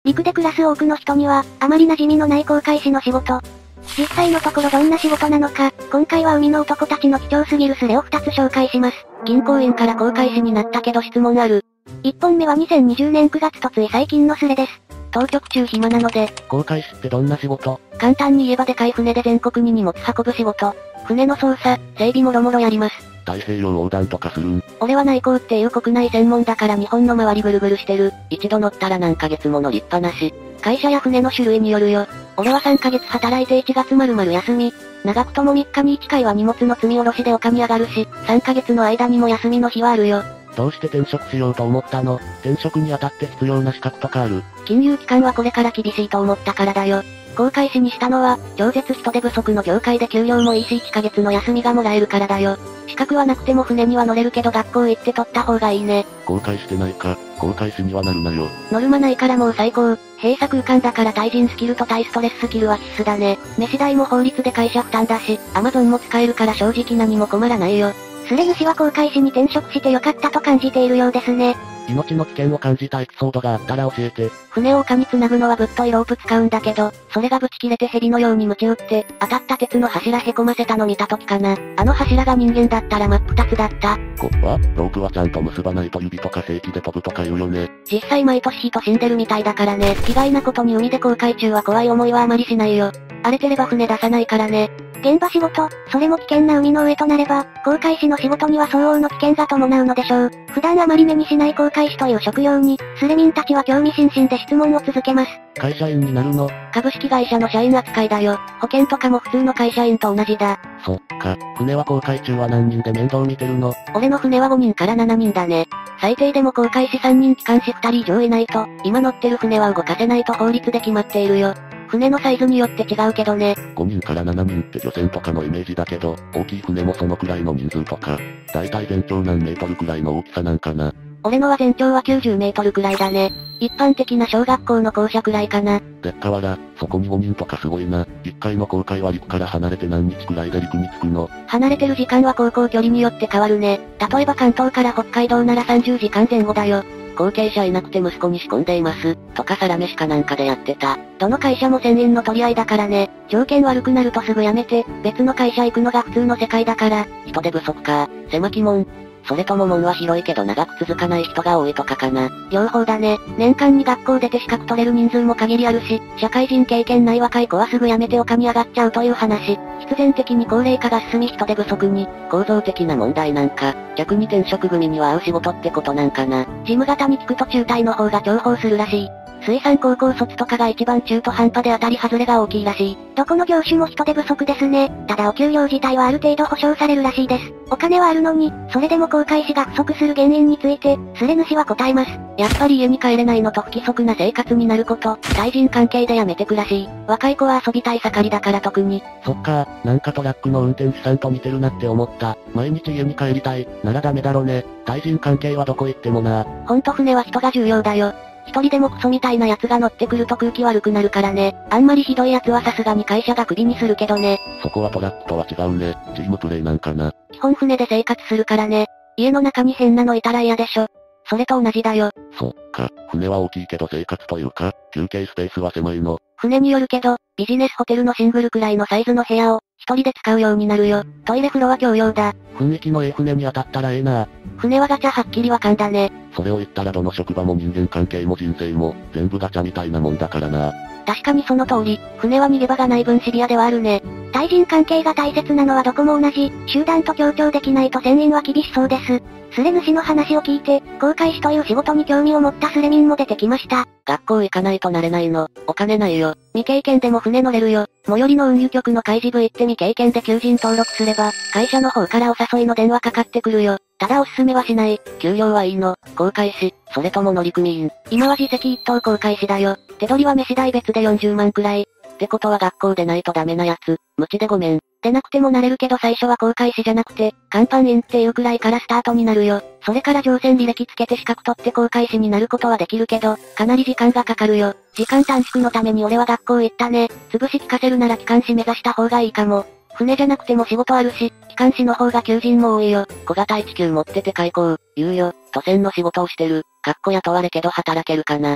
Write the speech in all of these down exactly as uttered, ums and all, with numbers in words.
陸で暮らす多くの人には、あまり馴染みのない航海士の仕事。実際のところどんな仕事なのか、今回は海の男たちの貴重すぎるスレをふたつ紹介します。 銀行員から航海士になったけど質問ある。 いっぽんめはにせんにじゅうねんくがつとつい最近のスレです。 当局中暇なので、航海士ってどんな仕事？簡単に言えばでかい船で全国に荷物運ぶ仕事。船の操作、整備もろもろやります。太平洋横断とかするん？俺は内航っていう国内専門だから日本の周りぐるぐるしてる。一度乗ったら何ヶ月も乗りっぱなし。会社や船の種類によるよ。俺はさんかげつ働いていちがつ丸々休み。長くともみっかにいっかいは荷物の積み下ろしで丘に上がるし、さんかげつの間にも休みの日はあるよ。どうして転職しようと思ったの？転職にあたって必要な資格とかある？金融機関はこれから厳しいと思ったからだよ。航海士にしたのは、超絶人手不足の業界で給料もいいしいっかげつの休みがもらえるからだよ。資格はなくても船には乗れるけど学校行って取った方がいいね。航海してないか、航海士にはなるなよ。ノルマないからもう最高。閉鎖空間だから対人スキルと対ストレススキルは必須だね。飯代も法律で会社負担だし、アマゾンも使えるから正直何も困らないよ。 スレ主は航海士に転職してよかったと感じているようですね。 命の危険を感じたエピソードがあったら教えて。船を丘に繋ぐのはぶっといロープ使うんだけど、それがぶち切れて蛇のように鞭打って、当たった鉄の柱へこませたの見た時かな。あの柱が人間だったら真っ二つだった。こは、ロープはちゃんと結ばないと指とか正規で飛ぶとか言うよね。実際毎年人死んでるみたいだからね。意外なことに海で航海中は怖い思いはあまりしないよ。荒れてれば船出さないからね。 現場仕事、それも危険な海の上となれば、航海士の仕事には相応の危険が伴うのでしょう。普段あまり目にしない航海士という職業に、スレ民たちは興味津々で質問を続けます。 会社員になるの？株式会社の社員扱いだよ。保険とかも普通の会社員と同じだ。そっか。船は航海中は何人で面倒見てるの？俺の船はごにんからななにんだね。最低でも航海士さんにん機関士ふたり以上いないと、今乗ってる船は動かせないと法律で決まっているよ。船のサイズによって違うけどね。ごにんからななにんって漁船とかのイメージだけど、大きい船もそのくらいの人数とか。だいたい全長何メートルくらいの大きさなんかな。俺のは全長はきゅうじゅうメートルくらいだね。一般的な小学校の校舎くらいかな。でっかわら、そこにごにんとかすごいな。一回の航海は陸から離れて何日くらいで陸に着くの？離れてる時間は航行距離によって変わるね。例えば関東から北海道ならさんじゅうじかんぜん後だよ。後継者いなくて息子に仕込んでいます。とかサラメシかなんかでやってた。どの会社も船員の取り合いだからね。条件悪くなるとすぐ辞めて、別の会社行くのが普通の世界だから。人手不足か。狭き門。それとも門は広いけど長く続かない人が多いとかかな。両方だね。年間に学校出て資格取れる人数も限りあるし、社会人経験ない若い子はすぐ辞めて丘に上がっちゃうという話。必然的に高齢化が進み人手不足に、構造的な問題なんか、逆に転職組には合う仕事ってことなんかな。事務方に聞くと中退の方が重宝するらしい。水産高校卒とかが一番中途半端で当たり外れが大きいらしい。 どこの業種も人手不足ですね。ただお給料自体はある程度保証されるらしいです。お金はあるのに、それでも航海士が不足する原因について、スレ主は答えます。やっぱり家に帰れないのと不規則な生活になること、対人関係でやめてくらしい。若い子は遊びたい盛りだから特に。そっか、なんかトラックの運転手さんと似てるなって思った。毎日家に帰りたい、ならダメだろね。対人関係はどこ行ってもな。ほんと船は人が重要だよ。一人でもクソみたいな奴が乗ってくると空気悪くなるからね。あんまりひどい奴はさすがに会社がクビにするけどね。そこはトラックとは違うね。チームプレイなんかな。基本船で生活するからね。家の中に変なのいたら嫌でしょ。それと同じだよ。そっか。船は大きいけど生活というか、休憩スペースは狭いの。船によるけど、ビジネスホテルのシングルくらいのサイズの部屋を、一人で使うようになるよ。トイレ風呂は共用だ。雰囲気のええ船に当たったらええな。船はガチャはっきりわかんだね。それを言ったらどの職場も人間関係も人生も、全部ガチャみたいなもんだからな。確かにその通り、船は逃げ場がない分シビアではあるね。対人関係が大切なのはどこも同じ、集団と協調できないと船員は厳しそうです。スレ主の話を聞いて、航海士という仕事に興味を持ったスレ民も出てきました。学校行かないとなれないの。お金ないよ。未経験でも船乗れるよ。最寄りの運輸局の海事部行って未経験で求人登録すれば、会社の方からお誘いの電話かかってくるよ。ただおすすめはしない。給料はいいの。航海士、それとも乗組員。今は自責一等航海士だよ。手取りは飯代別でよんじゅうまんくらい。ってことは学校でないとダメなやつ。無知でごめん。でなくてもなれるけど最初は航海士じゃなくて、甲板員っていうくらいからスタートになるよ。それから乗船履歴つけて資格取って航海士になることはできるけど、かなり時間がかかるよ。時間短縮のために俺は学校行ったね。潰し聞かせるなら機関士目指した方がいいかも。船じゃなくても仕事あるし、機関士の方が求人も多いよ。小型いち級持ってて開口、言うよ。都船の仕事をしてる。かっこ雇われけど働けるかな。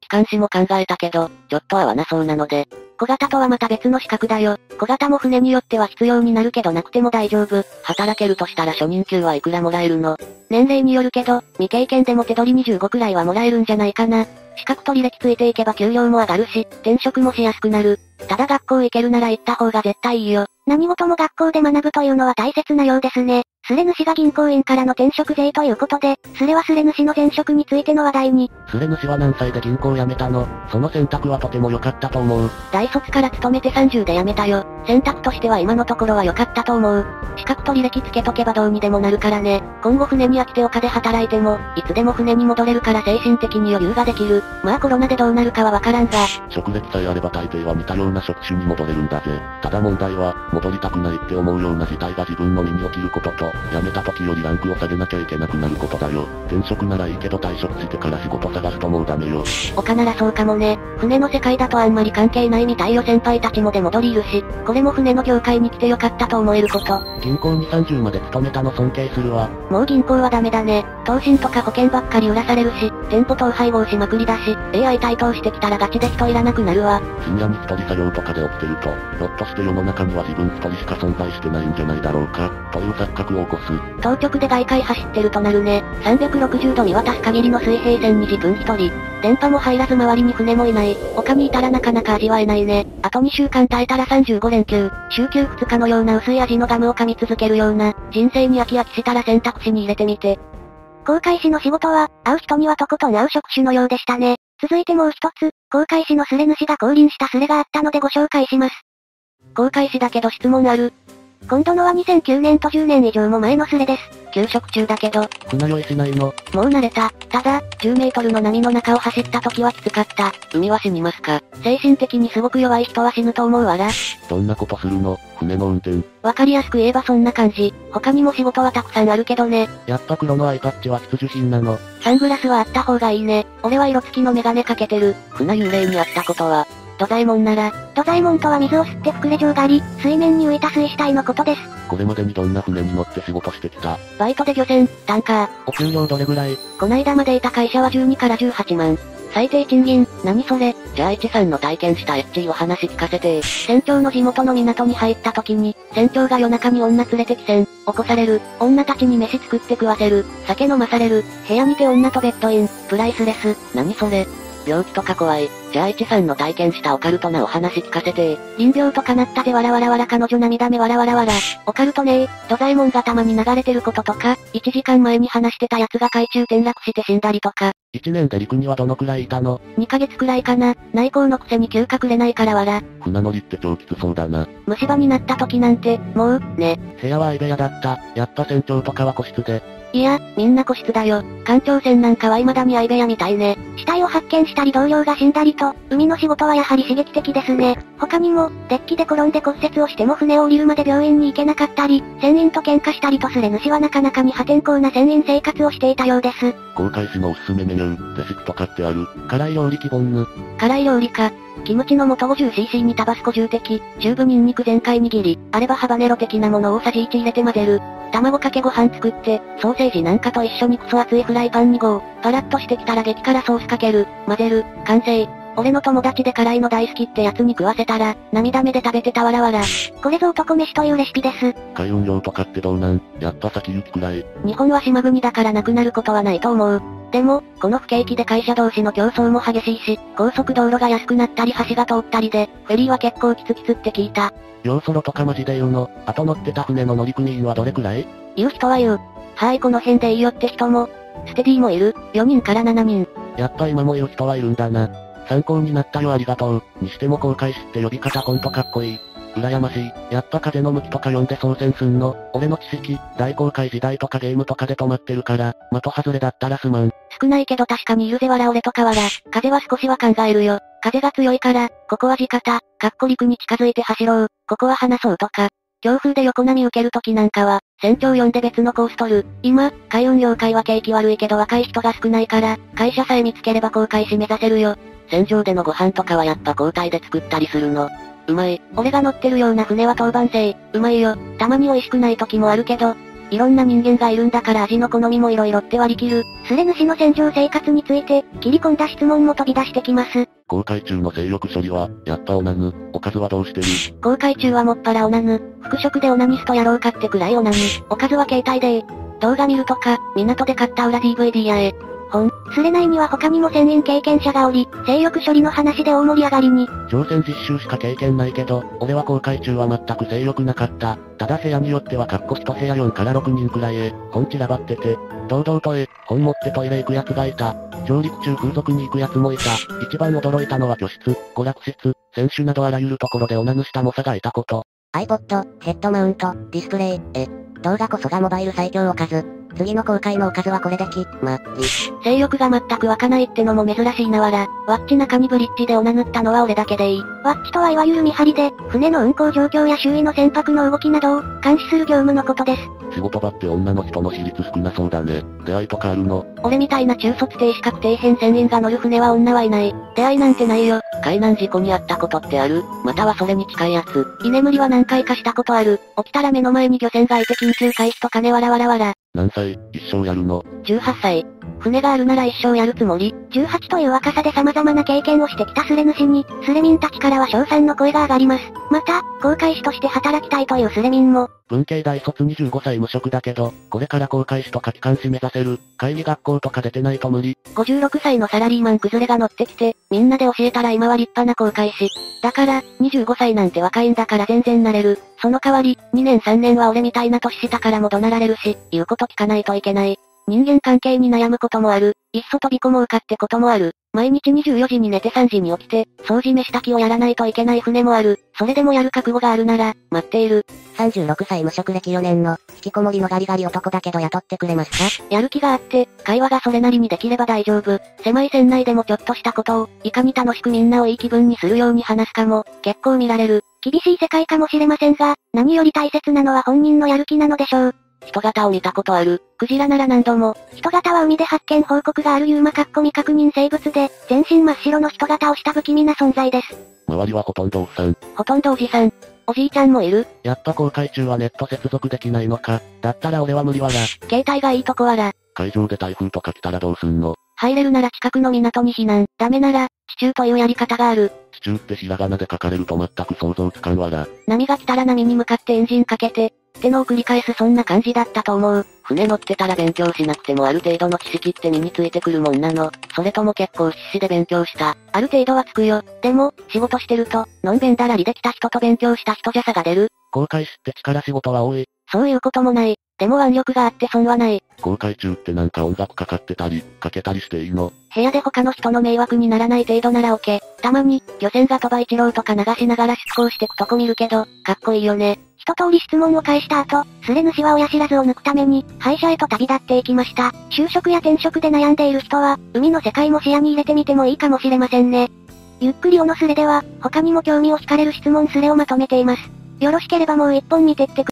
機関士も考えたけど、ちょっと合わなそうなので。小型とはまた別の資格だよ。小型も船によっては必要になるけどなくても大丈夫。働けるとしたら初任給はいくらもらえるの？年齢によるけど、未経験でも手取りにじゅうごくらいはもらえるんじゃないかな。資格と履歴ついていけば給料も上がるし、転職もしやすくなる。ただ学校行けるなら行った方が絶対いいよ。 何事も学校で学ぶというのは大切なようですね。スレ主が銀行員からの転職税ということで、スレはスレ主の前職についての話題に。 スレ主は何歳で銀行を辞めたの？その選択はとても良かったと思う。大卒から勤めてさんじゅうで辞めたよ。選択としては今のところは良かったと思う。資格と履歴つけとけばどうにでもなるからね。今後船に飽きて丘で働いても、いつでも船に戻れるから精神的に余裕ができる。まあコロナでどうなるかはわからんが。 職歴さえあれば大抵は似たような職種に戻れるんだぜ。ただ問題は、戻りたくないって思うような事態が自分の身に起きることと、辞めた時よりランクを下げなきゃいけなくなることだよ。転職ならいいけど退職してから仕事探すともうダメよ。 丘ならそうかもね。船の世界だとあんまり関係ないみたいよ。先輩たちも出戻りいるし、これも船の業界に来てよかったと思えること。 銀行にさんじゅうまで勤めたの尊敬するわ。 もう銀行はダメだね。投信とか保険ばっかり売らされるし、店舗統廃合しまくりだし、エーアイ 台頭してきたらガチで人いらなくなるわ。 深夜に一人作業とかで起きてると、ひょっとして世の中には自分一人しか存在してないんじゃないだろうか、という錯覚を起こす。 当直で外海走ってるとなるね。さんびゃくろくじゅうど見渡す限りの水平線に自分一人。電波も入らず周りに船もいない。丘にいたらなかなか味わえないね。あとにしゅうかん耐えたらさんじゅうごれんきゅう。週休ふつかのような薄い味のガムを噛み続けるような、人生に飽き飽きしたら選択肢に入れてみて。航海士の仕事は、会う人にはとことん会う職種のようでしたね。続いてもう一つ、航海士のスレ主が降臨したスレがあったのでご紹介します。 航海士だけど質問ある。 今度のはにせんきゅうねんとじゅうねん以上も前のスレです。 休職中だけど、船酔いしないの？もう慣れた。ただ、じゅうメートルの波の中を走った時はきつかった。海は死にますか？精神的にすごく弱い人は死ぬと思うわら。 どんなことするの？船の運転。 わかりやすく言えばそんな感じ。他にも仕事はたくさんあるけどね。やっぱ黒のアイパッチは必需品なの。サングラスはあった方がいいね。俺は色付きのメガネかけてる。船幽霊に会ったことは、土左衛門なら。 土左衛門とは水を吸って膨れ上がり、水面に浮いた水死体のことです。 これまでにどんな船に乗って仕事してきた？ バイトで漁船、タンカー。お給料どれぐらい？こないだまでいた会社はじゅうにからじゅうはちまん。最低賃金、何それ？じゃあいちさんの体験したエッチいお話聞かせてー。船長の地元の港に入った時に、船長が夜中に女連れてき船、起こされる、女たちに飯作って食わせる、酒飲まされる、部屋にて女とベッドイン、プライスレス、何それ？病気とか怖い。じゃあいちさんの体験したオカルトなお話聞かせてー。臨病とかなったでわらわらわら彼女涙目わらわらわら。オカルトねー。土左衛門がたまに流れてることとか、いちじかんまえに話してたやつが海中転落して死んだりとか。 いちねんで陸にはどのくらいいたの？ にかげつくらいかな。内向のくせに休暇くれないからわら。 船乗りって超きつそうだな。 虫歯になった時なんて、もう、ね。部屋は相部屋だった。やっぱ船長とかは個室で。いや、みんな個室だよ。艦長船なんかは未だに相部屋みたいね。 死体を発見したり同僚が死んだりと、海の仕事はやはり刺激的ですね。他にも、デッキで転んで骨折をしても船を降りるまで病院に行けなかったり、船員と喧嘩したりとスレ主はなかなかに破天荒な船員生活をしていたようです。 航海士のおすすめメニュー、レシピとかってある？ 辛い料理希望ぬ。辛い料理か。キムチの素 ごじゅうシーシー にタバスコじゅうてき、チューブニンニク全開握り、あればハバネロ的なものを大さじいち入れて混ぜる。卵かけご飯作って、ソーセージなんかと一緒にクソ熱いフライパンに合。パラッとしてきたら激辛ソースかける。混ぜる。完成。俺の友達で辛いの大好きってやつに食わせたら、涙目で食べてたわらわら。 これぞ男飯というレシピです。 海運業とかってどうなん？やっぱ先行きくらい。 日本は島国だからなくなることはないと思う。でも、この不景気で会社同士の競争も激しいし、高速道路が安くなったり橋が通ったりで、フェリーは結構キツキツって聞いた。 要ソロとかマジで言うの？あと乗ってた船の乗組員はどれくらい？ 言う人は言う。はーいこの辺でいいよって人も、ステディもいる。よにんからななにん。 やっぱ今もいる人はいるんだな。参考になったよありがとう。にしても航海士って呼び方ほんとかっこいい。羨ましい。やっぱ風の向きとか読んで操船すんの？俺の知識、大航海時代とかゲームとかで止まってるから、的外れだったらすまん。 少ないけど確かにいるぜわら俺とかわら。風は少しは考えるよ。風が強いから、ここは地方、かっこ陸に近づいて走ろう。ここは話そうとか。強風で横波受けるときなんかは、船長呼んで別のコース取る。今、海運業界は景気悪いけど若い人が少ないから、会社さえ見つければ航海士目指せるよ。船上でのご飯とかはやっぱ交代で作ったりするの。うまい。俺が乗ってるような船は当番制。うまいよ。たまに美味しくない時もあるけど、 いろんな人間がいるんだから味の好みも色々って割り切る。スレ主の戦場生活について、切り込んだ質問も飛び出してきます。 航海中の精力処理は、やっぱオナヌ。おかずはどうしてる？ 航海中はもっぱらオナヌ。服飾でオナニストやろうかってくらいオナヌ。おかずは携帯で動画見るとか、港で買った裏 ディーブイディー やえ。本、スレ内には他にも船員経験者がおり、性欲処理の話で大盛り上がりに。 乗船実習しか経験ないけど、俺は航海中は全く性欲なかった。ただ部屋によってはかっこ一部屋よんからろくにんくらいへ、本散らばってて、堂々とえ、本持ってトイレ行く奴がいた。上陸中風俗に行く奴もいた。一番驚いたのは居室、娯楽室、選手などあらゆるところでオナヌした猛者がいたこと。 iPod、ヘッドマウント、ディスプレイ、え、動画こそがモバイル最強おかず。次の航海のおかずはこれでき、ま、り。 性欲が全く湧かないってのも珍しいなわら、ワッチ中にブリッジでオナ塗ったのは俺だけでいい。ワッチとはいわゆる見張りで、船の運航状況や周囲の船舶の動きなどを監視する業務のことです。 仕事場って女の人の比率少なそうだね。出会いとかあるの？ 俺みたいな中卒低資格底辺船員が乗る船は女はいない。出会いなんてないよ。 海難事故に遭ったことってある？またはそれに近いやつ。 居眠りは何回かしたことある。起きたら目の前に漁船がいて緊急回避と金わらわらわら。 何歳？一生やるの？ じゅうはっさい。船があるなら一生やるつもり。じゅうはちという若さで様々な経験をしてきたスレ主に、スレ民たちからは称賛の声が上がります。また、航海士として働きたいというスレ民も、 文系大卒にじゅうごさい無職だけど、これから航海士とか機関士目指せる。会議学校とか出てないと無理。 ごじゅうろくさいのサラリーマン崩れが乗ってきて、みんなで教えたら今は立派な航海士。だから、にじゅうごさいなんて若いんだから全然なれる。その代わり、にねんさんねんは俺みたいな年下からも怒鳴られるし、言うこと聞かないといけない。人間関係に悩むこともある。いっそ飛び込もうかってこともある。毎日にじゅうよじに寝てさんじに起きて、掃除飯炊きをやらないといけない船もある。それでもやる覚悟があるなら、待っている。 さんじゅうろくさい無職歴よねんの、引きこもりのガリガリ男だけど雇ってくれますか？ やる気があって、会話がそれなりにできれば大丈夫。狭い船内でもちょっとしたことを、いかに楽しくみんなをいい気分にするように話すかも、結構見られる。厳しい世界かもしれませんが、何より大切なのは本人のやる気なのでしょう。 人型を見たことある。 クジラなら何度も。人型は海で発見報告があるユーマかっこ未確認生物で、全身真っ白の人型をした不気味な存在です。 周りはほとんどおっさん。 ほとんどおじさん。おじいちゃんもいる。 やっぱ航海中はネット接続できないのか。だったら俺は無理わら。 携帯がいいとこわら。 海上で台風とか来たらどうすんの？ 入れるなら近くの港に避難。ダメなら、地中というやり方がある。 地中ってひらがなで書かれると全く想像つかんわら。 波が来たら波に向かってエンジンかけて、ってのを繰り返すそんな感じだったと思う。 船乗ってたら勉強しなくてもある程度の知識って身についてくるもんなの？それとも結構必死で勉強した？ ある程度はつくよ。でも、仕事してると、のんべんだらりできた人と勉強した人じゃ差が出る。 航海士って力仕事は多い。 そういうこともない。でも腕力があって損はない。 航海中ってなんか音楽かかってたり、かけたりしていいの？ 部屋で他の人の迷惑にならない程度なら OK。たまに、漁船が鳥羽一郎とか流しながら出航してくとこ見るけど、かっこいいよね。一通り質問を返した後、スレ主は親知らずを抜くために、歯医者へと旅立っていきました。就職や転職で悩んでいる人は、海の世界も視野に入れてみてもいいかもしれませんね。ゆっくりおのスレでは、他にも興味を惹かれる質問スレをまとめています。よろしければもう一本見てってく。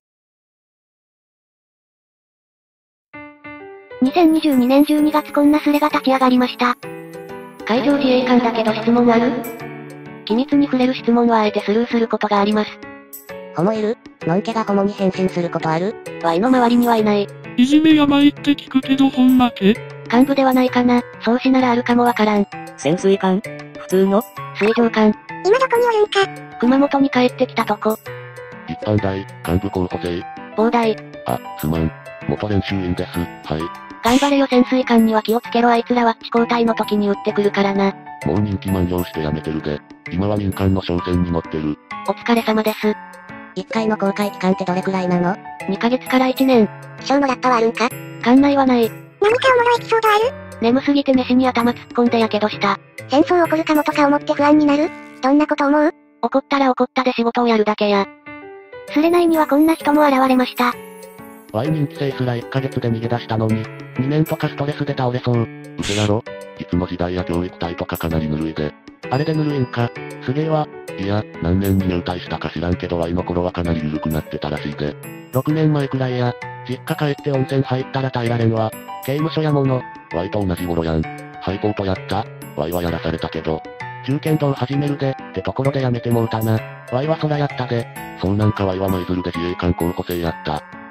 にせんにじゅうにねんじゅうにがつこんなスレが立ち上がりました。海上自衛官だけど質問ある？機密に触れる質問はあえてスルーすることがあります。 ホモいる？のんけがホモに変身することある？ ワイの周りにはいない。 いじめやばいって聞くけどほんまけ？ 幹部ではないかな。創始ならあるかもわからん。 潜水艦？普通の？ 水上艦。 今どこにおるんか？ 熊本に帰ってきたとこ。 一般大、幹部候補生。 膨大。 あ、すまん。元練習員です。はい。 頑張れよ潜水艦には気をつけろあいつらはっち交代の時に撃ってくるからな。 もう任期満了して辞めてるで。今は民間の商船に乗ってる。 お疲れ様です。 一回の航海期間ってどれくらいなの？ にかげつからいちねん。 賞もらったはあるんか？ 艦内はない。 何かおもろいエピソードある？ 眠すぎて飯に頭突っ込んでやけどした。 戦争起こるかもとか思って不安になる？どんなこと思う？ 怒ったら怒ったで仕事をやるだけや。スレ内にはこんな人も現れました。 ワイ人気生すらいっかげつで逃げ出したのに、にねんとかストレスで倒れそう。嘘やろ？いつの時代や教育隊とかかなりぬるいで。あれでぬるいんか？すげえわ。いや、何年に入隊したか知らんけどワイの頃はかなり緩くなってたらしいで。ろくねんまえくらいや、実家帰って温泉入ったら耐えられんわ。刑務所やもの。ワイと同じ頃やん。ハイポートやった？ワイはやらされたけど。中堅道始めるで、ってところでやめてもうたな。ワイはそらやったで。そうなんかワイは舞鶴で自衛官候補生やった。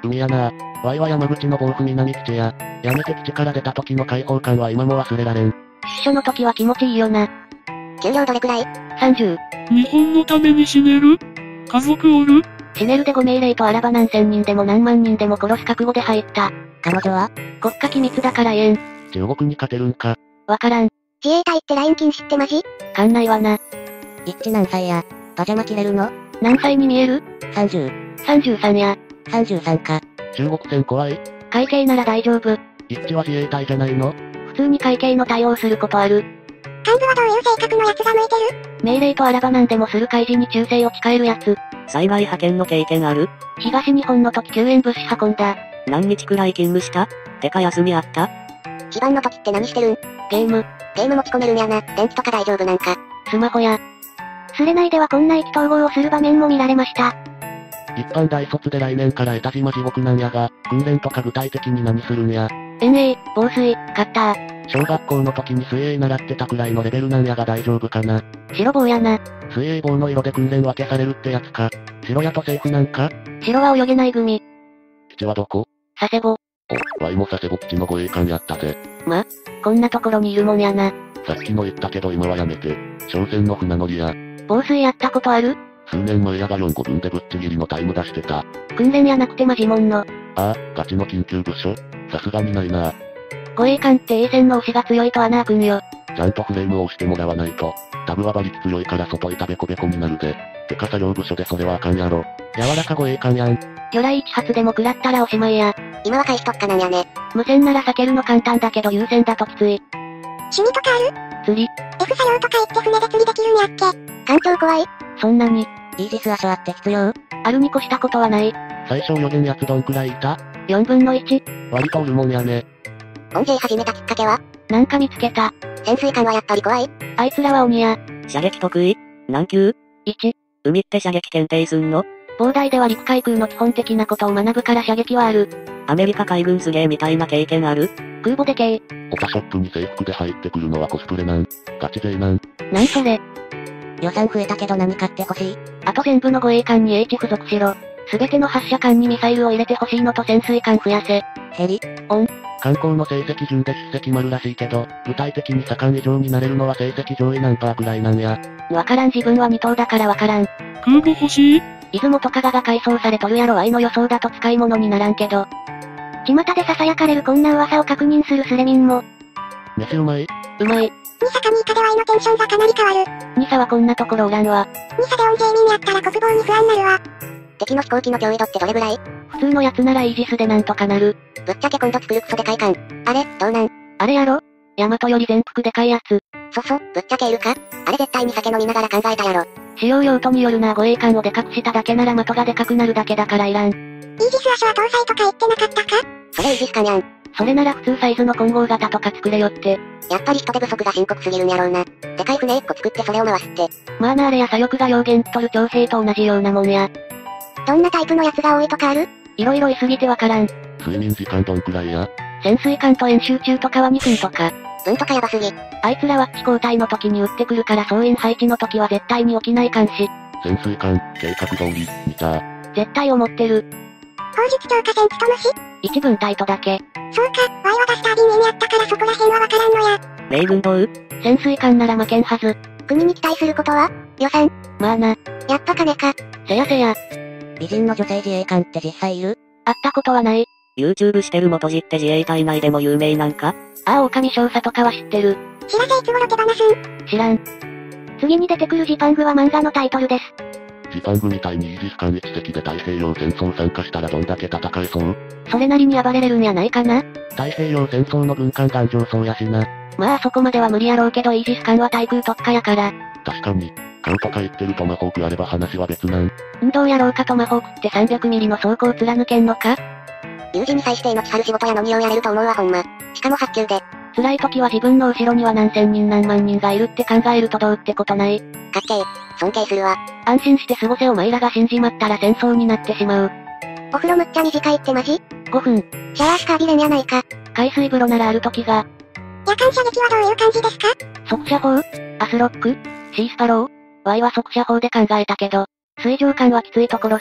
海やな。ワイは山口の暴風南基地や、やめて基地から出た時の解放感は今も忘れられん。 出所の時は気持ちいいよな。 給料どれくらい ? さんじゅう。 日本のために死ねる家族おる死ねるでご命令とあらば何千人でも何万人でも殺す覚悟で入った。 彼女は国家機密だから言えん。 中国に勝てるんか。 わからん。 自衛隊って ライン 禁止ってマジ？ 館内はな。 一致何歳や。パジャマ着れるの？ 何歳に見える？ さんじゅう。 さんじゅうさんや。 さんじゅうさんか。 中国船怖い？ 会計なら大丈夫。 一致は自衛隊じゃないの？ 普通に会計の対応することある。 幹部はどういう性格のやつが向いてる？ 命令とあらば何でもする開示に忠誠を誓えるやつ。 災害派遣の経験ある？ 東日本の時救援物資運んだ。 何日くらい勤務した？てか休みあった？ 非番の時って何してるん？ ゲーム。 ゲーム持ち込めるんやな。電気とか大丈夫なんか。 スマホや。スレ内ではこんな意気投合をする場面も見られました。 一般大卒で来年から江田島地獄なんやが、訓練とか具体的に何するんや。 遠泳、防水、カッター。 小学校の時に水泳習ってたくらいのレベルなんやが大丈夫かな。 白棒やな。 水泳棒の色で訓練分けされるってやつか。白やとセーフなんか？ 白は泳げない組。 基地はどこ？ 佐世保。 お、ワイも佐世保基地の護衛艦やったぜ。 ま、こんなところにいるもんやな。 さっきも言ったけど今はやめて。商船の船乗りや。 防水やったことある？ 数年前やがよんごぶんでぶっちぎりのタイム出してた。 訓練やなくてマジモンの。 ああ、ガチの緊急部署？さすがにないな。 護衛艦って A 線の押しが強いと穴開くんよ。 ちゃんとフレームを押してもらわないと。タブは馬力強いから外板ベコベコになるで。てか作業部署でそれはあかんやろ。柔らか護衛艦やん。 魚雷一発でも食らったらおしまいや。 今は回避特化なんやね。 無線なら避けるの簡単だけど優先だときつい。 趣味とかある？ 釣り。 F 作業とか言って船で釣りできるんやっけ？環境怖い？ そんなに。 イージス・アショアって必要？ あるに越したことはない。 最小予言やつどんくらいいた？ よんぶんのいち。 割とおるもんやね。 音声始めたきっかけは？ なんか見つけた。 潜水艦はやっぱり怖い？ あいつらは鬼や。 射撃得意？何級？ いち。 海って射撃検定すんの？ 膨大では陸海空の基本的なことを学ぶから射撃はある。 アメリカ海軍すげえみたいな経験ある？ 空母でけい。 オタショップに制服で入ってくるのはコスプレなん。ガチ勢なん。 なんそれ。 予算増えたけど何買ってほしい？ あと全部の護衛艦に H 付属しろ。すべての発射艦にミサイルを入れてほしいのと潜水艦増やせ。 ヘリ？ オン。 観光の成績順で出席丸らしいけど、具体的に盛ん以上になれるのは成績上位ナンバーくらいなんや。 わからん自分は未踏だからわからん。 空母欲しい？ 出雲とかがが改装されとるやろ愛の予想だと使い物にならんけど。巷で囁かれるこんな噂を確認するスレミンも。 飯うまい？ うまい。 ニサかミイカでは愛のテンションがかなり変わる。 ニサはこんなところおらんわ。 ニサで音声民やったら国防に不安なるわ。敵の飛行機の脅威度ってどれぐらい？ 普通のやつならイージスでなんとかなる。 ぶっちゃけ今度作るクソでかい艦。あれ、どうなん？ あれやろ？ヤマトより全幅でかいやつ。 そそ、ぶっちゃけいるか？あれ絶対に酒飲みながら考えたやろ。 使用用途によるな護衛艦をでかくしただけなら的がでかくなるだけだからいらん。 イージス・アショア搭載とか言ってなかったか？それイージス艦やん。 それなら普通サイズの混合型とか作れよって。 やっぱり人手不足が深刻すぎるんやろうな。でかい船いっこ作ってそれを回すって。 まあなあれや左翼が両舷取る徴兵と同じようなもんや。 どんなタイプのやつが多いとかある？ いろいろいすぎてわからん。 睡眠時間どんくらいや？ 潜水艦と演習中とかはにふんとか。 うんとかやばすぎ。 あいつらは地交代の時に撃ってくるから総員配置の時は絶対に起きない監視。 潜水艦、計画通り、見た。 絶対思ってる。 砲術超過戦務むし？ 一分隊とだけ。 そうか、ワイはダスタービンエにあったからそこら辺はわからんのや。 米軍どう？ 潜水艦なら負けんはず。 国に期待することは？予算？ まあな。 やっぱ金か。 せやせや。 美人の女性自衛官って実際いる？ 会ったことはない。 YouTube してる元字って自衛隊内でも有名なんか？ ああ狼少佐とかは知ってる。 知らせいつ頃手放すん？ 知らん。次に出てくるジパングは漫画のタイトルです。 ジパングみたいにイージス艦いち隻で太平洋戦争参加したらどんだけ戦えそう？ それなりに暴れれるんやないかな。 太平洋戦争の軍艦頑丈そうやしな。 まあそこまでは無理やろうけどイージス艦は対空特化やから。 確かに。艦とか言ってるトマホークあれば話は別なん。 んどうやろうかトマホークってさんびゃくミリの装甲貫けんのか？ 有事に際して命張る仕事やのにようやれると思うわほんま。しかも発給で。 辛い時は自分の後ろには何千人何万人がいるって考えるとどうってことない。 かっけー。尊敬するわ。 安心して過ごせお前らが死んじまったら戦争になってしまう。 お風呂むっちゃ短いってマジ？ ごふん。 シャワーしか浴びれんやないか。 海水風呂ならある時が。 夜間射撃はどういう感じですか？ 速射砲？アスロック？シースパロー？ワイは速射砲で考えたけど、水上艦はきついところが、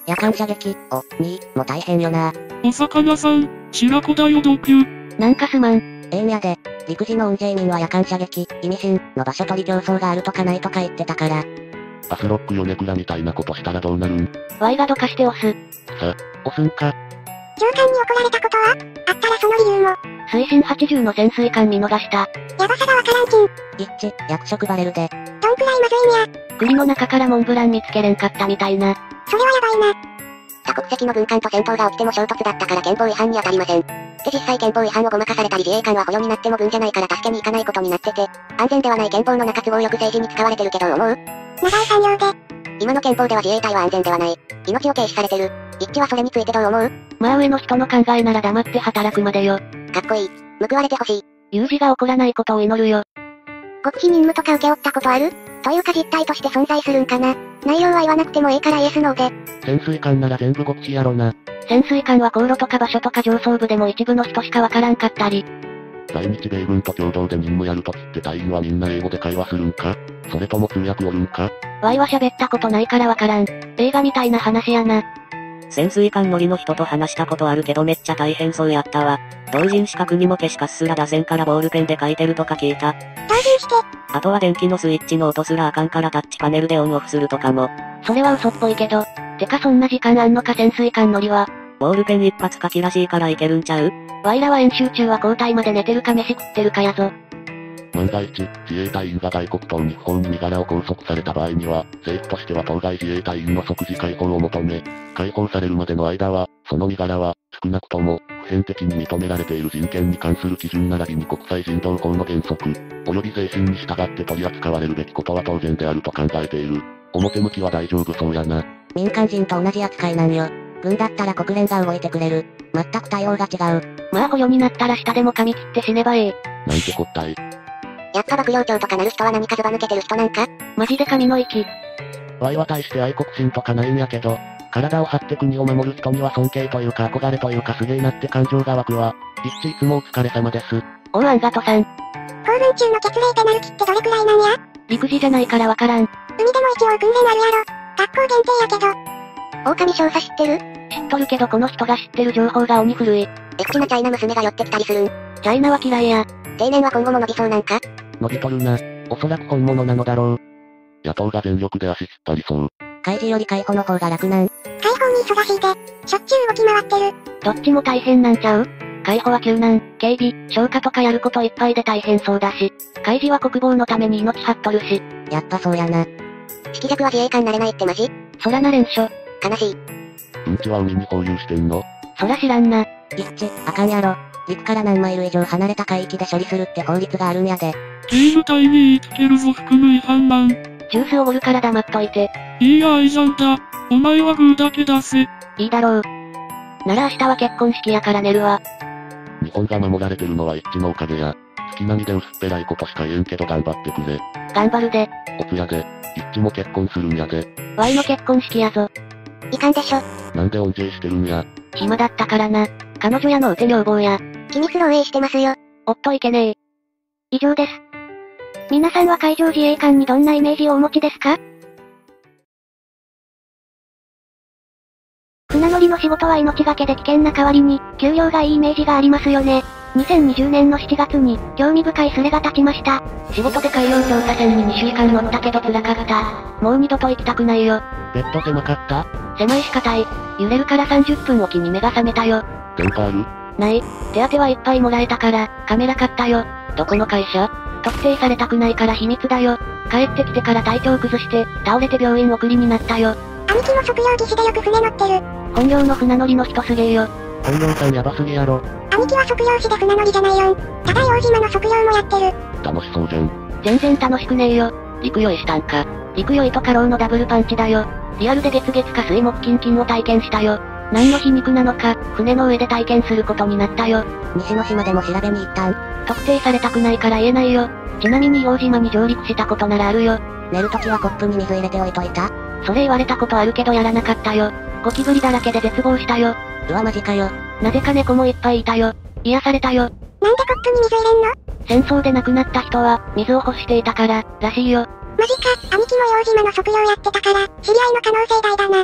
夜間射撃、お、に、も大変よな。 お魚さん、白子だよ毒。 なんかすまん。 ええんやで、陸自の運勢民は夜間射撃、意味深の場所取り競争があるとかないとか言ってたから。 パスロックヨネクラみたいなことしたらどうなるん？ ワイがどかして押す。 さ、押すんか。 上官に怒られたことはあったらその理由も。 水深はちじゅうの潜水艦見逃した。 やばさがわからんきん。一致、役職バレるで。どんくらいまずいんや。 栗の中からモンブラン見つけれんかったみたいな。 それはやばいな。多国籍の軍艦と戦闘が起きても衝突だったから憲法違反に当たりません。で実際憲法違反をごまかされたり自衛官は捕虜になっても軍じゃないから助けに行かないことになってて、安全ではない憲法の中都合よく政治に使われてるけど思う？ 長い産業で。今の憲法では自衛隊は安全ではない。命を軽視されてる。一致はそれについてどう思う？ まあ上の人の考えなら黙って働くまでよ。 かっこいい。報われてほしい。 有事が起こらないことを祈るよ。 極秘任務とか受け負ったことある？というか実態として存在するんかな。内容は言わなくてもええからイエスノーで。 潜水艦なら全部極秘やろな。 潜水艦は航路とか場所とか上層部でも一部の人しかわからんかったり。 在日米軍と共同で任務やるときって隊員はみんな英語で会話するんか？それとも通訳おるんか？ ワイは喋ったことないからわからん。映画みたいな話やな。 潜水艦乗りの人と話したことあるけどめっちゃ大変そうやったわ。同人資格にも消しカスすら出せんからボールペンで書いてるとか聞いた。 同人して。 あとは電気のスイッチの音すらあかんからタッチパネルでオンオフするとかも。 それは嘘っぽいけど。てかそんな時間あんのか潜水艦乗りは。 ボールペン一発書きらしいからいけるんちゃう？ ワイらは演習中は交代まで寝てるか飯食ってるかやぞ。 万が一、自衛隊員が外国等日本に身柄を拘束された場合には、政府としては当該自衛隊員の即時解放を求め、解放されるまでの間は、その身柄は、少なくとも、普遍的に認められている人権に関する基準並びに国際人道法の原則、及び税審に従って取り扱われるべきことは当然であると考えている。表向きは大丈夫そうやな。 民間人と同じ扱いなんよ。軍だったら国連が動いてくれる。全く対応が違う。 まあ捕虜になったら下でも噛み切って死ねばええ。 なんてこったい。 やっぱ幕僚長とかなる人は何かずば抜けてる人なんか？ マジで神の域。 ワイは大して愛国心とかないんやけど、体を張って国を守る人には尊敬というか憧れというかすげえなって感情が湧くわ。一致いつもお疲れ様です。 おうあんがとさん。 公文中の血冷ペナルティってどれくらいなんや？ 陸自じゃないからわからん。 海でも一応訓練あるやろ。学校限定やけど。狼少佐知ってる？ 知っとるけどこの人が知ってる情報が鬼古い。 エクチなチャイナ娘が寄ってきたりするん。 チャイナは嫌いや。 定年は今後も伸びそうなんか？ 伸びとるな。おそらく本物なのだろう。野党が全力で足引っ張りそう。 開示より解放の方が楽なん。解放に忙しいで、しょっちゅう動き回ってる。 どっちも大変なんちゃう？解放は救難、警備、消火とかやることいっぱいで大変そうだし、開示は国防のために命張っとるし。 やっぱそうやな。色弱は自衛官なれないってマジ？ そらなれんしょ。 悲しい。 うんちは海に放流してんの？ そら知らんな。 一致、あかんやろ。陸から何マイル以上離れた海域で処理するって法律があるんやで。 警部隊に言いつけるぞ含む違反なん。 ジュースおごるから黙っといて。 いいや愛じゃんだ。お前はグーだけ出せ。 いいだろう。なら明日は結婚式やから寝るわ。 日本が守られてるのは一致のおかげや。月並みで薄っぺらいことしか言えんけど頑張ってくれ。 頑張るで。 おつやで、一致も結婚するんやで。 ワイの結婚式やぞ。 いかんでしょ。 なんで恩恵してるんや。 暇だったからな。彼女やのうて女房や。 君スロー A してますよ。 おっといけねえ。以上です。皆さんは海上自衛官にどんなイメージをお持ちですか？船乗りの仕事は命がけで危険な代わりに、給料がいいイメージがありますよね。にせんにじゅうねんのしちがつに、興味深いスレが立ちました。 仕事で海洋調査船ににしゅうかん乗ったけど辛かった。 もう二度と行きたくないよ。 ベッド狭かった？ 狭いし硬い。揺れるからさんじゅっぷんおきに目が覚めたよ。 電波ある？ ない。手当はいっぱいもらえたから、カメラ買ったよ。 どこの会社？ 特定されたくないから秘密だよ。帰ってきてから体調崩して、倒れて病院送りになったよ。 兄貴も測量技師でよく船乗ってる。 本業の船乗りの人すげえよ。 本業さんやばすぎやろ。 兄貴は測量士で船乗りじゃないよん。ただ硫黄島の測量もやってる。 楽しそうじゃん。 全然楽しくねえよ。 陸酔いしたんか。 陸酔いと過労のダブルパンチだよ。リアルで月月火水木金金を体験したよ。何の皮肉なのか、船の上で体験することになったよ。 西之島でも調べに行ったん。 特定されたくないから言えないよ。ちなみに硫黄島に上陸したことならあるよ。 寝るときはコップに水入れておいといた？ それ言われたことあるけどやらなかったよ。ゴキブリだらけで絶望したよ。 うわマジかよ。 なぜか猫もいっぱいいたよ。癒されたよ。 なんでコップに水入れんの？ 戦争で亡くなった人は、水を欲していたから、らしいよ。 マジか、兄貴も硫黄島の測量やってたから、知り合いの可能性大だな。一度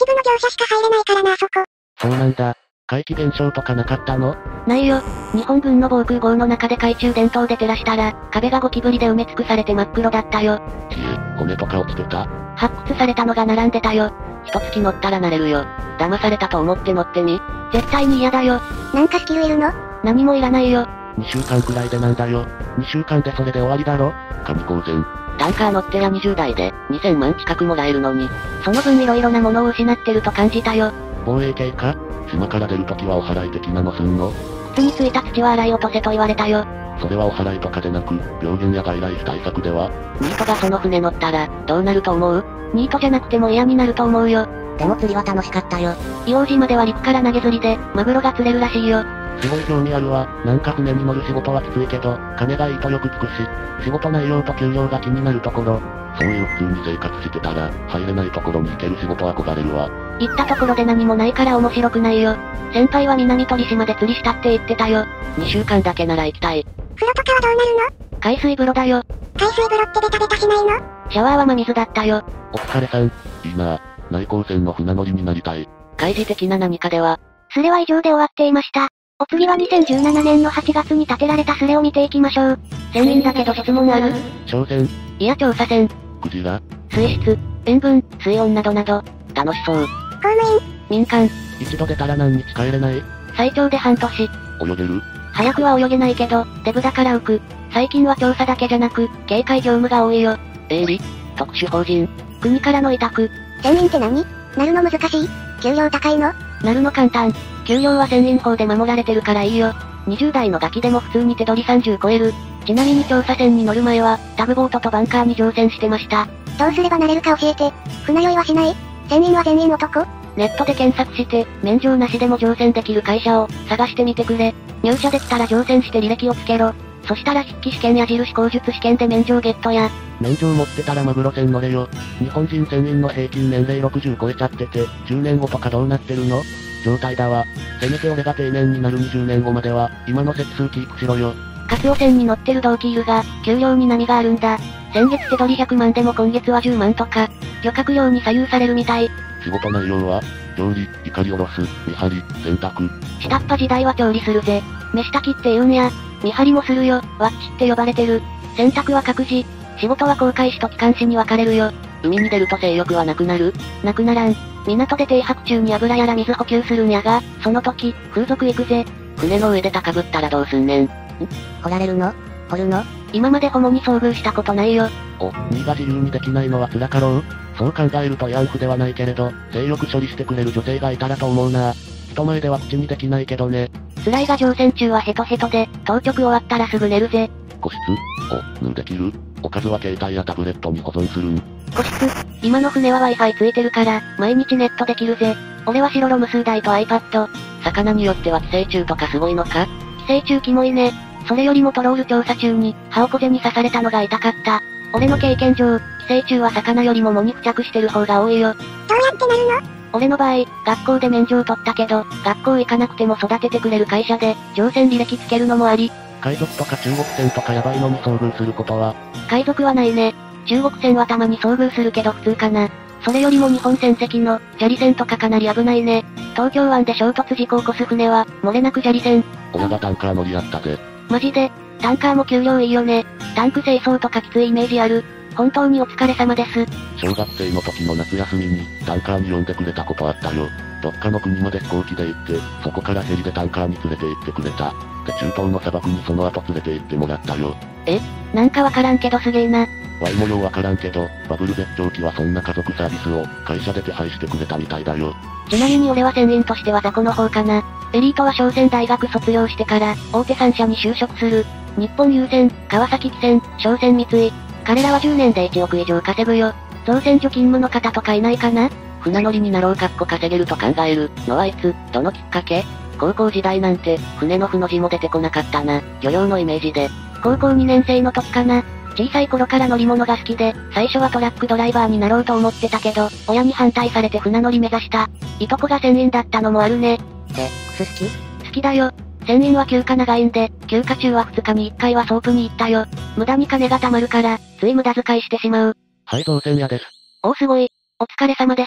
部の業者しか入れないからなあそこ。 そうなんだ。怪奇現象とかなかったの？ ないよ。日本軍の防空壕の中で懐中電灯で照らしたら、壁がゴキブリで埋め尽くされて真っ黒だったよ。 いえ、骨とか落ちてた？ 発掘されたのが並んでたよ。一月乗ったらなれるよ。騙されたと思って乗ってみ。絶対に嫌だよ。 なんかスキルいるの？ 何もいらないよ。 にしゅうかんくらいでなんだよ。にしゅうかんでそれで終わりだろ？神公然。 タンカー乗ってりゃにじゅうだいで、にせんまん近くもらえるのに。その分色々なものを失ってると感じたよ。 防衛系か？島から出るときはお祓い的なのすんの？ 靴についた土は洗い落とせと言われたよ。 それはお祓いとかでなく、病原や外来種対策では？ ニートがその船乗ったら、どうなると思う？ニートじゃなくても嫌になると思うよ。 でも釣りは楽しかったよ。 硫黄島では陸から投げ釣りで、マグロが釣れるらしいよ。 すごい興味あるわ。なんか船に乗る仕事はきついけど、金がいいとよく聞くし、仕事内容と給料が気になるところ。そういう普通に生活してたら、入れないところに行ける仕事は憧れるわ。 行ったところで何もないから面白くないよ。先輩は南鳥島で釣りしたって言ってたよ。にしゅうかんだけなら行きたい。 風呂とかはどうなるの？ 海水風呂だよ。 海水風呂ってベタベタしないの？ シャワーは真水だったよ。 お疲れさん。いいなぁ。内航船の船乗りになりたい。 開示的な何かでは。 スレは以上で終わっていました。お次はにせんじゅうななねんのはちがつに建てられたスレを見ていきましょう。 船員だけど質問ある？ 商船？ いや調査船。 クジラ？ 水質、塩分、水温などなど。楽しそう。 公務員？ 民間。 一度出たら何日帰れない？ 最長で半年。 泳げる？ 早くは泳げないけど、デブだから浮く。最近は調査だけじゃなく、警戒業務が多いよ。 営利？ 特殊法人。国からの委託。 船員って何？なるの難しい？給料高いの？ なるの簡単。給料は船員法で守られてるからいいよ。にじゅうだいのガキでも普通に手取りさんじゅう超える。ちなみに調査船に乗る前は、タグボートとバンカーに乗船してました。 どうすればなれるか教えて。船酔いはしない？船員は全員男？ ネットで検索して、免状なしでも乗船できる会社を、探してみてくれ。入社できたら乗船して履歴をつけろ。そしたら筆記試験や印口述試験で免状ゲットや。 免状持ってたらマグロ船乗れよ。日本人船員の平均年齢ろくじゅう超えちゃってて、じゅうねんごとかどうなってるの？状態だわ。せめて俺が定年になるにじゅうねんごまでは、今の節数キープしろよ。 カツオ船に乗ってる同期いるが、給料に波があるんだ。先月手取りひゃくまんでも今月はじゅうまんとか、漁獲量に左右されるみたい。 仕事内容は、調理、怒り下ろす、見張り、洗濯。 下っ端時代は調理するぜ。飯炊きって言うんや。見張りもするよ。ワッチって呼ばれてる。洗濯は各自。仕事は航海士と機関士に分かれるよ。海に出ると性欲はなくなる？なくならん。港で停泊中に油やら水補給するんやが、その時、風俗行くぜ。船の上で高ぶったらどうすんねん。ん？ 掘られるの？掘るの？ 今までホモに遭遇したことないよ。 お、身が自由にできないのは辛かろう？そう考えると慰安婦ではないけれど、性欲処理してくれる女性がいたらと思うな。人前では口にできないけどね。 辛いが乗船中はヘトヘトで、当直終わったらすぐ寝るぜ。 個室？お、ぬんできる？おかずは携帯やタブレットに保存するん。 個室？今の船は Wi-Fi ついてるから、毎日ネットできるぜ。俺は白ロム数台と iPad。 魚によっては寄生虫とかすごいのか？ 寄生虫キモいね。それよりもトロール調査中に、ハオコゼに刺されたのが痛かった。俺の経験上、寄生虫は魚よりも藻に付着してる方が多いよ。 どうやってなるの？ 俺の場合、学校で免状取ったけど、学校行かなくても育ててくれる会社で、乗船履歴つけるのもあり。 海賊とか中国船とかヤバいのに遭遇することは？ 海賊はないね。中国船はたまに遭遇するけど普通かな。それよりも日本船籍の、砂利船とかかなり危ないね。東京湾で衝突事故を起こす船は、漏れなく砂利船。 俺がタンカー乗りやったぜ。 マジで、タンカーも給料いいよね。タンク清掃とかきついイメージある。本当にお疲れ様です。 小学生の時の夏休みに、タンカーに呼んでくれたことあったよ。どっかの国まで飛行機で行って、そこからヘリでタンカーに連れて行ってくれた。で、中東の砂漠にその後連れて行ってもらったよ。 え？なんかわからんけどすげえな。 ワイもようわからんけど、バブル絶頂期はそんな家族サービスを、会社で手配してくれたみたいだよ。 ちなみに俺は船員としては雑魚の方かな。エリートは商船大学卒業してから、大手さん社に就職する。日本郵船、川崎汽船、商船三井。彼らはじゅうねんでいちおく以上稼ぐよ。造船所勤務の方とかいないかな？船乗りになろうかっこ稼げると考えるのはいつ、どのきっかけ？高校時代なんて、船の負の字も出てこなかったな。漁業のイメージで。高校にねん生の時かな。小さい頃から乗り物が好きで、最初はトラックドライバーになろうと思ってたけど、親に反対されて船乗り目指した。いとこが船員だったのもあるね。 で、クス好き？ 好きだよ。船員は休暇長いんで、休暇中はふつかにいっかいはソープに行ったよ。無駄に金が貯まるから、つい無駄遣いしてしまう。 はい、造船屋です。 おーすごい。お疲れ様です。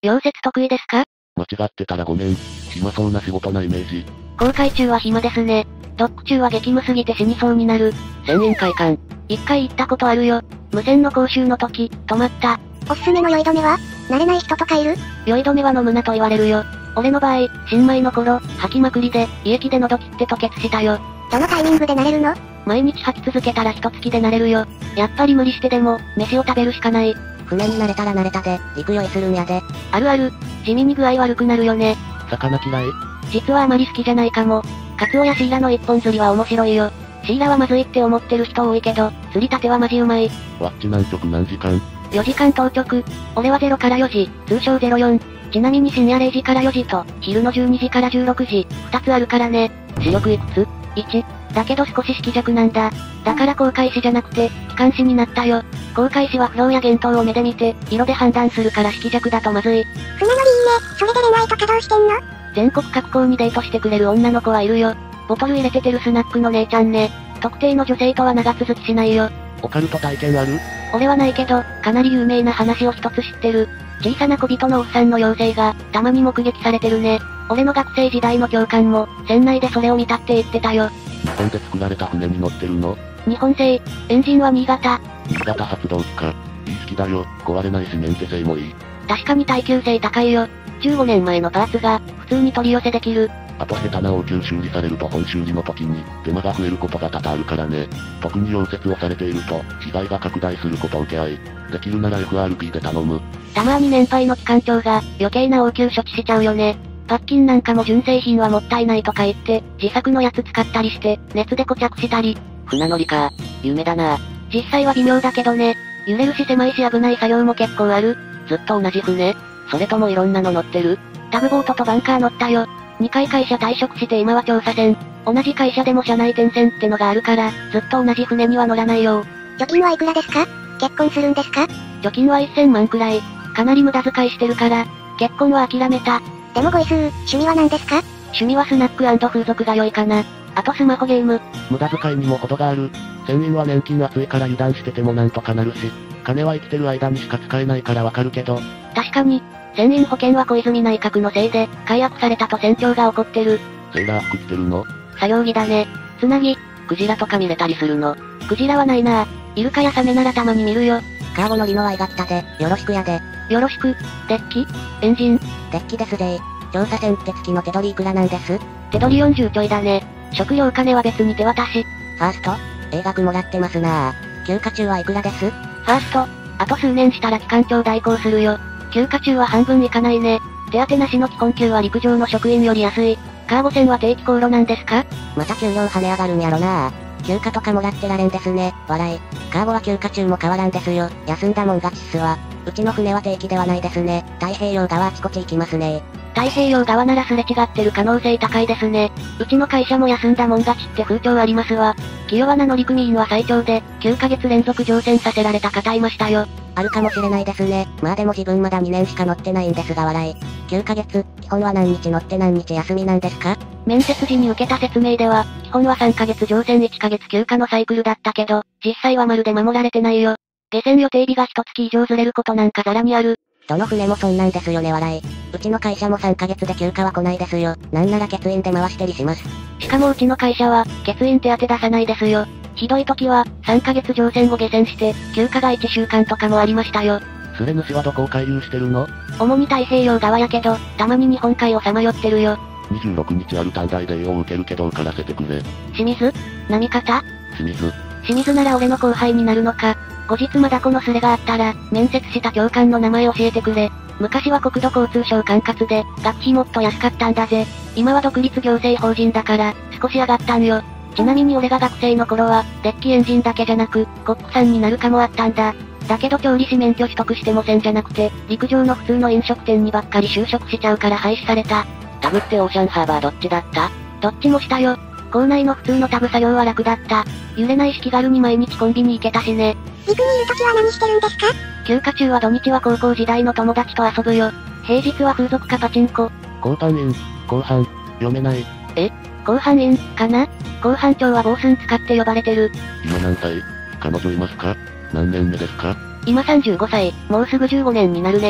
溶接得意ですか？ 間違ってたらごめん。暇そうな仕事なイメージ。 航海中は暇ですね。ドック中は激務すぎて死にそうになる。 船員会館。 一回行ったことあるよ。無線の講習の時、止まった。 おすすめの酔い止めは？慣れない人とかいる？ 酔い止めは飲むなと言われるよ。俺の場合、新米の頃、吐きまくりで、胃液で喉切って吐血したよ。 どのタイミングで慣れるの？ 毎日吐き続けたら一月で慣れるよ。やっぱり無理してでも、飯を食べるしかない。 船に慣れたら慣れたで、陸酔いするんやで。 あるある。地味に具合悪くなるよね。 魚嫌い？ 実はあまり好きじゃないかも。カツオやシイラの一本釣りは面白いよ。シイラはまずいって思ってる人多いけど、釣りたてはマジうまい。 ワッチ南極何時間？ よじかん当直。俺はゼロからよじ、通称ゼロよん。ちなみに深夜れいじからよじと、昼のじゅうにじからじゅうろくじ、ふたつあるからね。 視力いくつ？ いち。だけど少し色弱なんだ。だから航海士じゃなくて、機関士になったよ。航海士はフローや幻灯を目で見て、色で判断するから色弱だとまずい。 船乗りいいね。それで恋愛とかどうしてんの？ 全国各校にデートしてくれる女の子はいるよ。ボトル入れててるスナックの姉ちゃんね。特定の女性とは長続きしないよ。 オカルト体験ある？ 俺はないけど、かなり有名な話を一つ知ってる。小さな小人のおっさんの妖精が、たまに目撃されてるね。俺の学生時代の教官も、船内でそれを見たって言ってたよ。 日本で作られた船に乗ってるの？ 日本製。エンジンは新潟。 新潟発動機か。いい好きだよ。壊れないし免許制もいい。 確かに耐久性高いよ。じゅうごねんまえのパーツが、普通に取り寄せできる。 あと下手な応急修理されると本修理の時に、手間が増えることが多々あるからね。特に溶接をされていると、被害が拡大することを受け合い。できるなら エフアールピー で頼む。 たまに年配の機関長が、余計な応急処置しちゃうよね。パッキンなんかも純正品はもったいないとか言って、自作のやつ使ったりして、熱で固着したり。 船乗りか。夢だな。 実際は微妙だけどね。揺れるし狭いし危ない作業も結構ある。 ずっと同じ船？それともいろんなの乗ってる？ タグボートとバンカー乗ったよ。にかい会社退職して今は調査船。同じ会社でも社内転戦ってのがあるから、ずっと同じ船には乗らないよ。 貯金はいくらですか？結婚するんですか？ 貯金はせんまんくらい。かなり無駄遣いしてるから、結婚は諦めた。 でもごいすー、趣味は何ですか？ 趣味はスナック&風俗が良いかな。あとスマホゲーム。 無駄遣いにも程がある。船員は年金厚いから油断しててもなんとかなるし、金は生きてる間にしか使えないからわかるけど。 確かに、船員保険は小泉内閣のせいで、解約されたと船長が怒ってる。 セーラー服着てるの？ 作業着だね。つなぎ。 クジラとか見れたりするの？ クジラはないな。イルカやサメならたまに見るよ。 カーボのリノアイが来たで、よろしくやで。 よろしく。デッキ？エンジン？ デッキですぜー。調査船って月の手取りいくらなんです？ 手取りよんじゅうちょいだね。食料金は別に手渡し。 ファースト？映額もらってますなぁ。休暇中はいくらです？ファースト。あと数年したら機関長代行するよ。休暇中は半分いかないね。手当なしの基本給は陸上の職員より安い。カーゴ船は定期航路なんですか？ また給料跳ね上がるんやろなぁ。休暇とかもらってられんですね。笑い。カーゴは休暇中も変わらんですよ。休んだもん勝ちっすわ。うちの船は定期ではないですね。太平洋側あちこち行きますね。 太平洋側ならすれ違ってる可能性高いですね。うちの会社も休んだもん勝ちって風潮ありますわ。気弱な乗組員は最長で、きゅうかげつ連続乗船させられた方いましたよ。 あるかもしれないですね。まあでも自分まだにねんしか乗ってないんですが笑い。きゅうかげつ、基本は何日乗って何日休みなんですか？ 面接時に受けた説明では、基本はさんかげつ乗船いっかげつ休暇のサイクルだったけど、実際はまるで守られてないよ。下船予定日がいっかげつ以上ずれることなんかザラにある。 どの船もそんなんですよね笑い。うちの会社もさんかげつで休暇は来ないですよ。なんなら欠員で回してりします。 しかもうちの会社は、欠員手当出さないですよ。ひどい時は、さんかげつ乗船後下船して、休暇がいっしゅうかんとかもありましたよ。 スレ主はどこを回遊してるの？ 主に太平洋側やけど、たまに日本海をさまよってるよ。 にじゅうろくにちある短大で栄養を受けるけど受からせてくれ。 清水？波方？ 清水。 清水なら俺の後輩になるのか。後日まだこのスレがあったら、面接した教官の名前教えてくれ。昔は国土交通省管轄で、学費もっと安かったんだぜ。今は独立行政法人だから、少し上がったんよ。ちなみに俺が学生の頃は、デッキエンジンだけじゃなく、コックさんになるかもあったんだ。だけど調理師免許取得しても船じゃなくて、陸上の普通の飲食店にばっかり就職しちゃうから廃止された。 タグってオーシャンハーバーどっちだった？ どっちもしたよ。校内の普通のタグ作業は楽だった。揺れないし気軽に毎日コンビニ行けたしね。 陸にいるときは何してるんですか？ 休暇中は土日は高校時代の友達と遊ぶよ。平日は風俗かパチンコ。 交番員、後半、読めない。 え？後半員、かな？後半長はボースン使って呼ばれてる。 今何歳？彼女いますか？何年目ですか？ 今さんじゅうごさい、もうすぐじゅうごねんになるねー。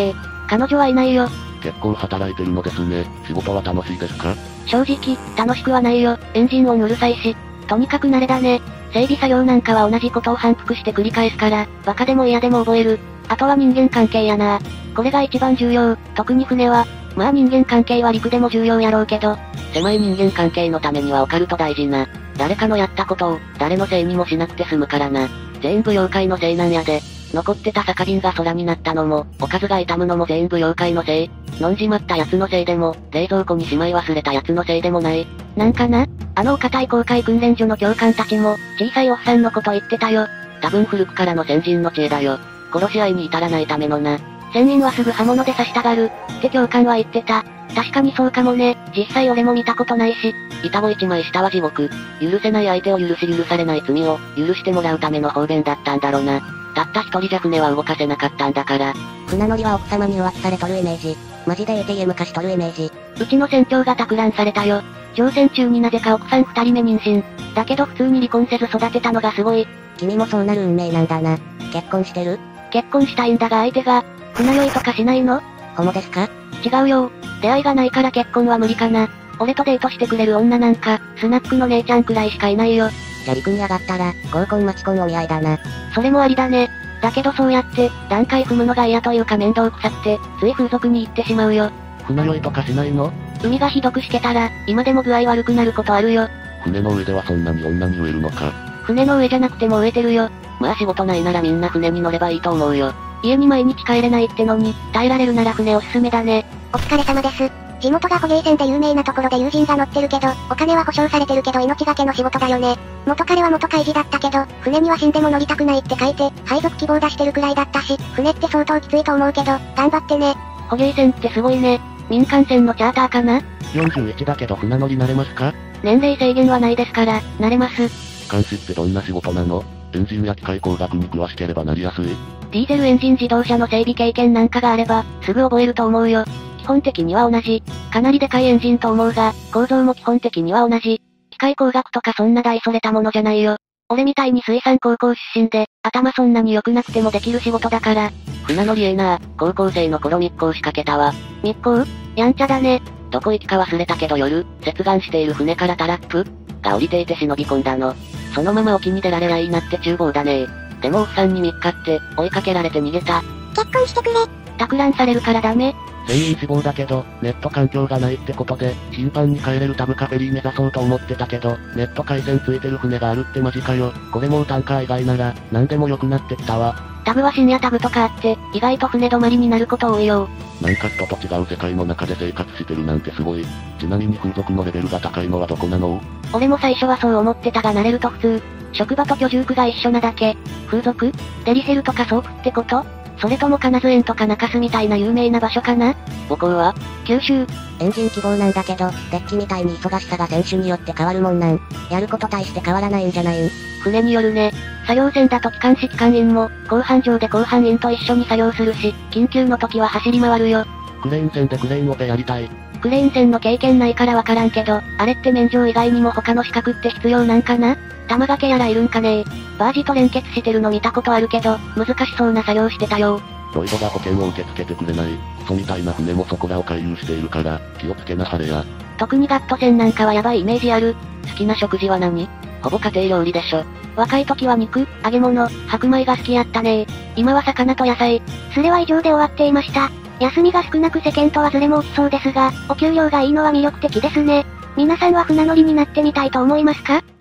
彼女はいないよ。 結構働いてるのですね。仕事は楽しいですか？ 正直、楽しくはないよ。エンジン音うるさいし。とにかく慣れだね。整備作業なんかは同じことを反復して繰り返すから、バカでも嫌でも覚える。あとは人間関係やな。これが一番重要。特に船は。まあ人間関係は陸でも重要やろうけど、 狭い人間関係のためにはオカルト大事な。誰かのやったことを、誰のせいにもしなくて済むからな。全部妖怪のせいなんやで。残ってた酒瓶が空になったのも、おかずが傷むのも全部妖怪のせい。飲んじまった奴のせいでも、冷蔵庫にしまい忘れた奴のせいでもない。 なんかな？あのお堅い公開訓練所の教官たちも、小さいおっさんのこと言ってたよ。 多分古くからの先人の知恵だよ。殺し合いに至らないためのな。 仙人はすぐ刃物で刺したがる、って教官は言ってた。確かにそうかもね。実際俺も見たことないし。 板も一枚下は地獄。許せない相手を許し許されない罪を、許してもらうための方便だったんだろうな。たった一人じゃ船は動かせなかったんだから。 船乗りは奥様に浮気されとるイメージ。マジで エーティーエム 化しとるイメージ。 うちの船長が托卵されたよ。乗船中になぜか奥さん二人目妊娠。だけど普通に離婚せず育てたのがすごい。 君もそうなる運命なんだな。結婚してる？ 結婚したいんだが相手が、船酔いとかしないの？ ホモですか？ 違うよ。出会いがないから結婚は無理かな。俺とデートしてくれる女なんか、スナックの姉ちゃんくらいしかいないよ。 じゃあ陸に上がったら、合コンマチコンお見合いだな。 それもありだね。だけどそうやって、段階踏むのが嫌というか面倒くさくて、つい風俗に行ってしまうよ。 船酔いとかしないの？ 海がひどくしけたら、今でも具合悪くなることあるよ。 船の上ではそんなに女に飢えるのか？ 船の上じゃなくても飢えてるよ。 まあ仕事ないならみんな船に乗ればいいと思うよ。 家に毎日帰れないってのに、耐えられるなら船おすすめだね。 お疲れ様です。地元が捕鯨船で有名なところで友人が乗ってるけど、お金は保証されてるけど命がけの仕事だよね。元彼は元海事だったけど、船には死んでも乗りたくないって書いて、配属希望出してるくらいだったし、船って相当きついと思うけど、頑張ってね。 捕鯨船ってすごいね。民間船のチャーターかな？ よんじゅういちだけど船乗り慣れますか？ 年齢制限はないですから、慣れます。 機関士ってどんな仕事なの？エンジンや機械工学に詳しければなりやすい？ ディーゼルエンジン自動車の整備経験なんかがあれば、すぐ覚えると思うよ。基本的には同じ。かなりでかいエンジンと思うが、構造も基本的には同じ。機械工学とかそんな大それたものじゃないよ。俺みたいに水産高校出身で、頭そんなに良くなくてもできる仕事だから。 船乗りええな。高校生の頃密航仕掛けたわ。 密航？やんちゃだね。 どこ行きか忘れたけど夜、接岸している船からタラップが降りていて忍び込んだの。そのまま沖に出られりゃいいなって厨房だね。でもおっさんに見っかって、追いかけられて逃げた。 結婚してくれ。 托卵されるからダメ。 全員死亡だけど、ネット環境がないってことで、頻繁に帰れるタブカフェリー目指そうと思ってたけど、ネット回線ついてる船があるってマジかよ。これもうタンカー以外なら、何でも良くなってきたわ。 タブは深夜タブとかあって、意外と船止まりになること多いよ。 なんか人と違う世界の中で生活してるなんてすごい。ちなみに風俗のレベルが高いのはどこなの？ 俺も最初はそう思ってたが慣れると普通。職場と居住区が一緒なだけ。風俗？デリヘルとかソープってこと？それとも金津園とか中洲みたいな有名な場所かな？ 母校は？ 九州。 エンジン希望なんだけど、デッキみたいに忙しさが選手によって変わるもんなん。やること大して変わらないんじゃないん？ 船によるね。作業船だと機関士機関員も、甲板上で甲板員と一緒に作業するし、緊急の時は走り回るよ。 クレーン船でクレーンオペやりたい。 クレーン船の経験ないからわからんけど、あれって免状以外にも他の資格って必要なんかな？玉掛けやらいるんかねー。バージと連結してるの見たことあるけど、難しそうな作業してたよ。 ロイドが保険を受け付けてくれない。クソみたいな船もそこらを回遊しているから、気をつけなはれや。 特にガット船なんかはやばいイメージある。 好きな食事は何？ほぼ家庭料理でしょ。 若い時は肉、揚げ物、白米が好きやったねー。今は魚と野菜。それは以上で終わっていました。休みが少なく世間とはズレも起きそうですが、お給料がいいのは魅力的ですね。皆さんは船乗りになってみたいと思いますか？